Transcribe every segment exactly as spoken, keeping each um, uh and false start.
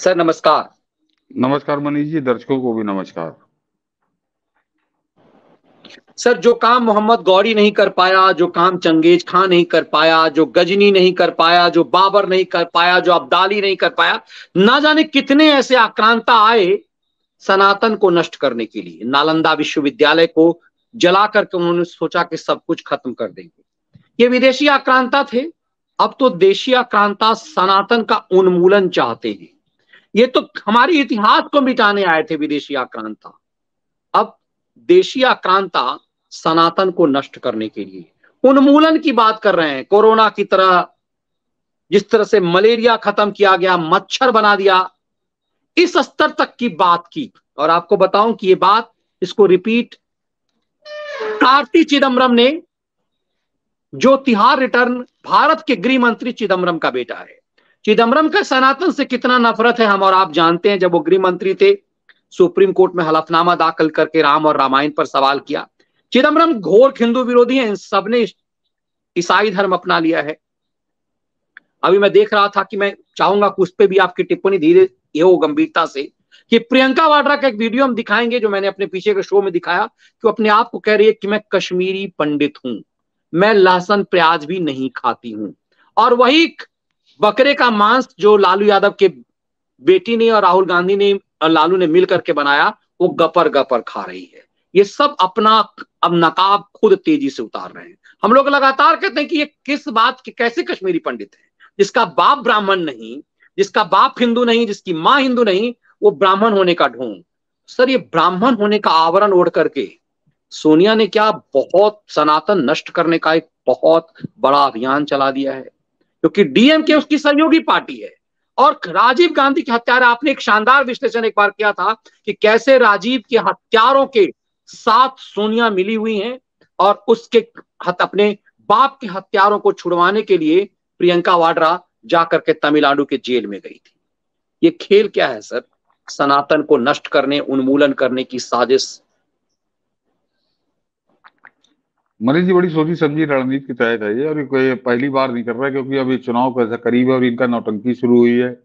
Sir नमस्कार। नमस्कार मनीष जी, दर्शकों को भी नमस्कार। सर जो काम मोहम्मद गौरी नहीं कर पाया, जो काम चंगेज खां नहीं कर पाया, जो गजनी नहीं कर पाया, जो बाबर नहीं कर पाया, जो अब्दाली नहीं कर पाया, ना जाने कितने ऐसे आक्रांता आए सनातन को नष्ट करने के लिए। नालंदा विश्वविद्यालय को जला करके उन्होंने सोचा कि सब कुछ खत्म कर देंगे। ये विदेशी आक्रांता थे, अब तो देशी आक्रांता सनातन का उन्मूलन चाहते हैं। ये तो हमारे इतिहास को मिटाने आए थे विदेशी आक्रांता, अब देशी आक्रांता सनातन को नष्ट करने के लिए उन्मूलन की बात कर रहे हैं। कोरोना की तरह, जिस तरह से मलेरिया खत्म किया गया, मच्छर बना दिया, इस स्तर तक की बात की। और आपको बताऊं कि ये बात, इसको रिपीट कार्ति चिदम्बरम ने, जो तिहाड़ रिटर्न, भारत के गृह मंत्री चिदम्बरम का बेटा है। चिदम्बरम का सनातन से कितना नफरत है हम और आप जानते हैं। जब वो गृह मंत्री थे, सुप्रीम कोर्ट में हलफनामा दाखिल करके राम और रामायण पर सवाल किया। चिदम्बरम घोर हिंदू विरोधी हैं, इन सबने ईसाई धर्म अपना लिया है। अभी मैं देख रहा था कि मैं चाहूंगा कि उस पर भी आपकी टिप्पणी धीरे ये हो गंभीरता से, कि प्रियंका वाड्रा का एक वीडियो हम दिखाएंगे जो मैंने अपने पीछे के शो में दिखाया, कि वो अपने आप को कह रही है कि मैं कश्मीरी पंडित हूं, मैं लहसुन प्याज भी नहीं खाती हूं, और वही बकरे का मांस जो लालू यादव के बेटी ने और राहुल गांधी ने और लालू ने मिल करके बनाया, वो गपर गपर खा रही है। ये सब अपना अब नकाब खुद तेजी से उतार रहे हैं। हम लोग लगातार कहते हैं कि ये किस बात के कैसे कश्मीरी पंडित है, जिसका बाप ब्राह्मण नहीं, जिसका बाप हिंदू नहीं, जिसकी मां हिंदू नहीं, वो ब्राह्मण होने का ढोंग। सर ये ब्राह्मण होने का आवरण ओढ़ करके सोनिया ने क्या बहुत सनातन नष्ट करने का एक बहुत बड़ा अभियान चला दिया है, क्योंकि डीएमके उसकी सहयोगी पार्टी है। और राजीव गांधी के हत्यारे, आपने एक शानदार विश्लेषण एक बार किया था कि कैसे राजीव के हत्यारों के साथ सोनिया मिली हुई हैं, और उसके हत अपने बाप के हत्यारों को छुड़वाने के लिए प्रियंका वाड्रा जाकर के तमिलनाडु के जेल में गई थी। ये खेल क्या है सर? सनातन को नष्ट करने, उन्मूलन करने की साजिश। मनीष जी, बड़ी सोची समझी रणनीति के तहत है ये, और ये कोई पहली बार नहीं कर रहा है, क्योंकि अभी चुनाव कैसा करीब है और इनका नौटंकी शुरू हुई है।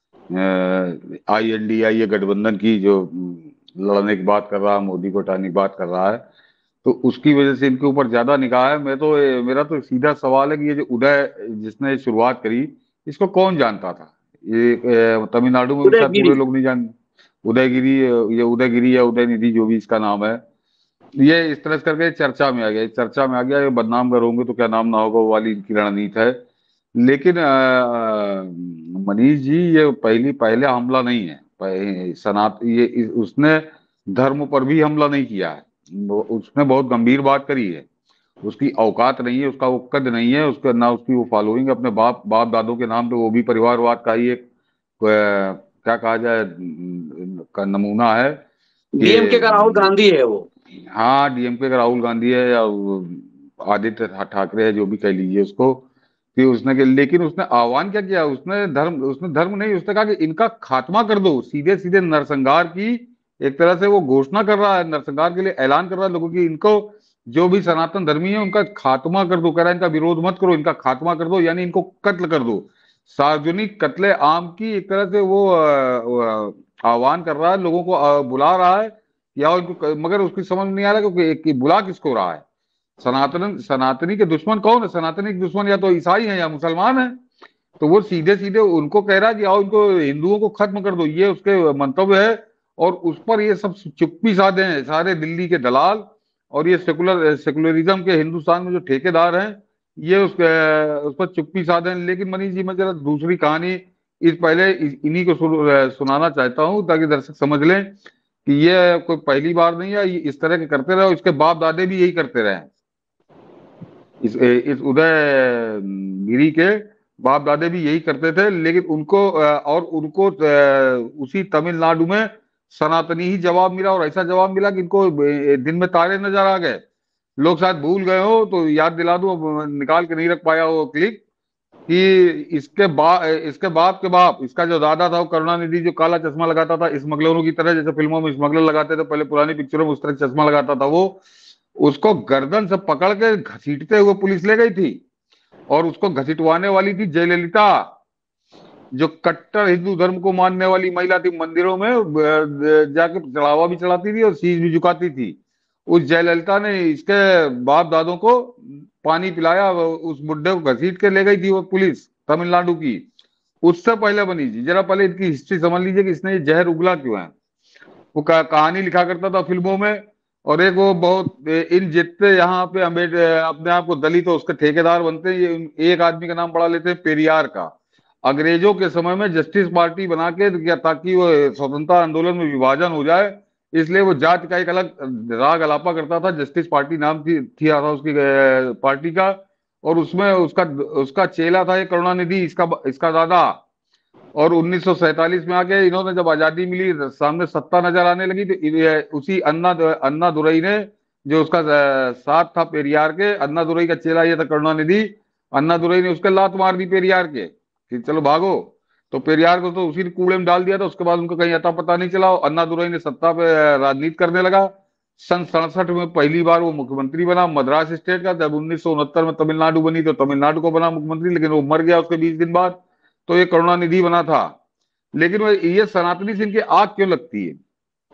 आई एन डी आई, ये गठबंधन की जो लड़ने की बात कर रहा है, मोदी को हटाने की बात कर रहा है, तो उसकी वजह से इनके ऊपर ज्यादा निगाह है। मैं तो मेरा तो सीधा सवाल है कि ये जो उदय जिसने शुरुआत करी, इसको कौन जानता था? ये तमिलनाडु में भी शायद पूरे लोग नहीं जान, उदयगिरी, ये उदयगिरी या उदयनिधि जो भी इसका नाम है, ये इस तरह से करके चर्चा में आ गया, चर्चा में आ गया। ये बदनाम करोगे तो क्या नाम ना होगा, वो वाली इनकी रणनीति है। लेकिन मनीष जी, ये पहली पहले हमला नहीं है सनात ये उसने धर्म पर भी हमला नहीं किया है। उसने बहुत गंभीर बात करी है। उसकी औकात नहीं है, उसका वो कद नहीं है, उसका ना उसकी वो फॉलोइंग अपने बाप बाप दादों के नाम पे, वो भी परिवारवाद का ही एक क्या कहा जाए का नमूना है। डीएमके का राहुल गांधी है वो। हाँ, डीएमके का राहुल गांधी है या आदित्य ठाकरे है, जो भी कह लीजिए उसको, कि उसने के, लेकिन उसने आह्वान क्या किया? उसने धर्म उसने धर्म नहीं, उसने कहा कि इनका खात्मा कर दो। सीधे सीधे नरसंहार की एक तरह से वो घोषणा कर रहा है, नरसंहार के लिए ऐलान कर रहा है लोगों की, इनको जो भी सनातन धर्मी है उनका खात्मा कर दो। कह रहा है इनका विरोध मत करो, इनका खात्मा कर दो, यानी इनको कत्ल कर दो। सार्वजनिक कत्ले आम की एक तरह से वो आह्वान कर रहा है, लोगों को बुला रहा है या उनको, मगर उसकी समझ नहीं आ रहा क्योंकि बुला किसको रहा है। सनातन सनातनी के दुश्मन कौन है? सनातनी के दुश्मन या तो ईसाई है या मुसलमान है। तो वो सीधे सीधे उनको कह रहा है कि आओ इनको हिंदुओं को खत्म कर दो, ये उसके मंतव्य है। और उस पर ये सब चुप्पी साधे हैं सारे दिल्ली के दलाल, और ये सेकुलर सेकुलरिज्म के हिंदुस्तान में जो ठेकेदार हैं, ये उस, उस पर चुप्पी साधे हैं। लेकिन मनीष जी, मैं जरा दूसरी कहानी इस पहले इन्हीं को सुनाना चाहता हूँ, ताकि दर्शक समझ लें कि ये कोई पहली बार नहीं है, इस तरह के करते रहे, इसके बाप दादे भी यही करते रहे। इस इस उदय गिरी के बाप दादे भी यही करते थे। लेकिन उनको और उनको उसी तमिलनाडु में सनातनी ही जवाब मिला, और ऐसा जवाब मिला कि इनको दिन में तारे नजर आ गए। लोग शायद भूल गए हो तो याद दिला दूं, निकाल के नहीं रख पाया वो क्लिप, कि इसके बाप इसके बाप के बाप, इसका जो दादा था वो करुणानिधि, जो काला चश्मा लगाता था स्मगलरों की तरह, जैसे फिल्मों में स्मगलर लगाते थे पहले पुरानी पिक्चरों में, उस तरह चश्मा लगाता था वो। उसको गर्दन से पकड़ के घसीटते हुए पुलिस ले गई थी, और उसको घसीटवाने वाली थी जयललिता। जो कट्टर हिंदू धर्म को मानने वाली महिला थी, मंदिरों में अ, जाके चढ़ावा भी चढ़ाती थी और शीश भी झुकाती थी, उस जयललिता ने इसके बाप दादों को पानी पिलाया, उस बुड्ढे को घसीट के ले गई थी वो पुलिस तमिलनाडु की, उससे पहले बनी थी। जरा पहले इनकी हिस्ट्री समझ लीजिए कि इसने ये जहर उगला क्यों है। वो कहानी लिखा करता था फिल्मों में, और एक वो बहुत इन जितने यहाँ पे अम्बेड अपने आप को दलित तो उसके ठेकेदार बनते हैं, ये एक आदमी का नाम पढ़ा लेते हैं, पेरियार का। अंग्रेजों के समय में जस्टिस पार्टी बना के क्या, ताकि वो स्वतंत्रता आंदोलन में विभाजन हो जाए, इसलिए वो जाति का एक अलग राग अलापा करता था। जस्टिस पार्टी नाम थी, थी था उसकी पार्टी का, और उसमें उसका उसका चेला था ये करुणानिधि, इसका इसका दादा। और उन्नीस सौ सैंतालीस में आके इन्होंने जब आजादी मिली, सामने सत्ता नजर आने लगी, तो उसी अन्ना अन्ना दुरई ने, जो उसका साथ था पेरियार के, अन्ना दुरई का चेला ये था करुणानिधि, अन्ना दुरई ने उसके लात मार दी पेरियार के कि चलो भागो। तो पेरियार को तो उसी ने कूड़े में डाल दिया था। उसके बाद उनको कहीं अता पता नहीं चला, अन्ना दुरई ने सत्ता पे राजनीति करने लगा। सन सड़सठ में पहली बार वो मुख्यमंत्री बना मद्रास स्टेट का। जब उन्नीस सौ उनहत्तर में तमिलनाडु बनी तो तमिलनाडु को बना मुख्यमंत्री, लेकिन वो मर गया उसके बीस दिन बाद, तो ये करुणानिधि बना था। लेकिन वो ये सनातनी से इनकी आग क्यों लगती है,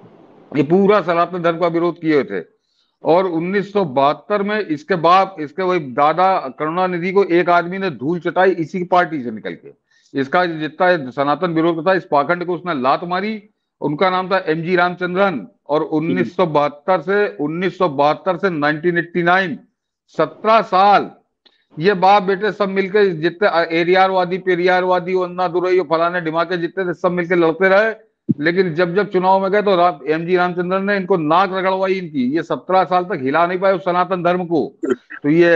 ये पूरा सनातन धर्म का विरोध किए हुए थे। और उन्नीस सौ बहत्तर में इसके बाप, इसके वही दादा करुणानिधि को एक आदमी ने धूल चटाई इसी की पार्टी से निकल के, इसका जितना सनातन विरोध था, इस पाखंड को उसने लात मारी। उनका नाम था एम जी रामचंद्रन। और उन्नीस सौ बहत्तर से उन्नीस सौ बहत्तर से नाइनटीन एट्टी नाइन, सत्रह साल ये बाप बेटे सब मिलकर, जितने एरियारवादी पेरियारवादी अन्ना दुरई फलाने ढिमाके जितने थे, सब मिलकर लड़ते रहे। लेकिन जब जब चुनाव में गए तो एम जी रामचंद्रन ने इनको नाक रगड़वाई इनकी, ये सत्रह साल तक हिला नहीं पाए उस सनातन धर्म को। तो ये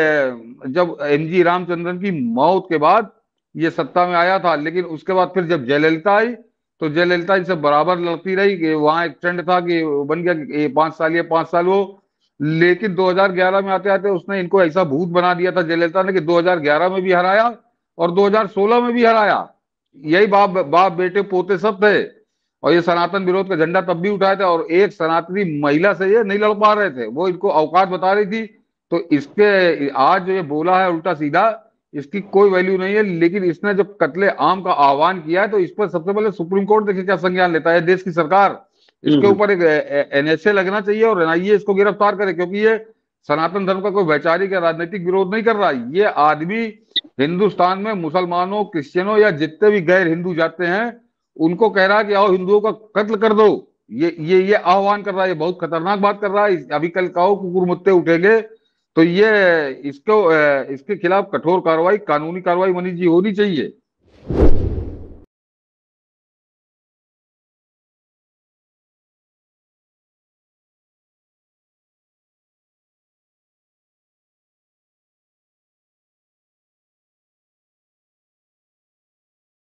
जब एम जी रामचंद्रन की मौत के बाद ये सत्ता में आया था, लेकिन उसके बाद फिर जब जयललिता आई तो जयललिता इनसे बराबर लड़ती रही कि वहां एक ट्रेंड था कि बन गया कि पांच साल ये पांच साल वो। लेकिन दो हज़ार ग्यारह में आते आते उसने इनको ऐसा भूत बना दिया था जयललिता ने कि दो हज़ार ग्यारह में भी हराया और दो हज़ार सोलह में भी हराया। यही बाप बाप बेटे पोते सब थे, और ये सनातन विरोध का झंडा तब भी उठाए थे। और एक सनातनी महिला से ये नहीं लड़ पा रहे थे, वो इनको औकात बता रही थी। तो इसके आज जो ये बोला है उल्टा सीधा, इसकी कोई वैल्यू नहीं है। लेकिन इसने जब कत्ले आम का आह्वान किया है तो इस पर सबसे पहले सुप्रीम कोर्ट देखिए क्या संज्ञान लेता है, देश की सरकार। इसके ऊपर एक एन एस ए लगना चाहिए और एन आई ए इसको गिरफ्तार करे, क्योंकि ये सनातन धर्म का कोई वैचारिक या राजनीतिक विरोध नहीं कर रहा है। ये आदमी हिंदुस्तान में मुसलमानों, क्रिश्चियनों या जितने भी गैर हिंदू जाते हैं उनको कह रहा है कि आओ हिंदुओं का कत्ल कर दो। ये ये ये आह्वान कर रहा है, ये बहुत खतरनाक बात कर रहा है। अभी कल कहो कुकुर मुत्ते उठेंगे, तो ये इसको इसके खिलाफ कठोर कार्रवाई, कानूनी कार्रवाई मनीष जी होनी चाहिए।